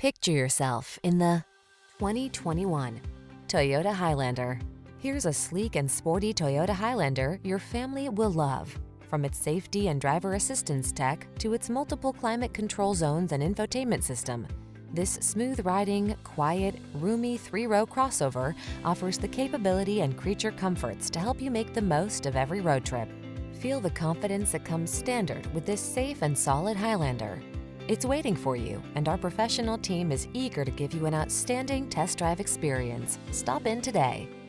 Picture yourself in the 2021 Toyota Highlander. Here's a sleek and sporty Toyota Highlander your family will love. From its safety and driver assistance tech to its multiple climate control zones and infotainment system, this smooth-riding, quiet, roomy three-row crossover offers the capability and creature comforts to help you make the most of every road trip. Feel the confidence that comes standard with this safe and solid Highlander. It's waiting for you, and our professional team is eager to give you an outstanding test drive experience. Stop in today.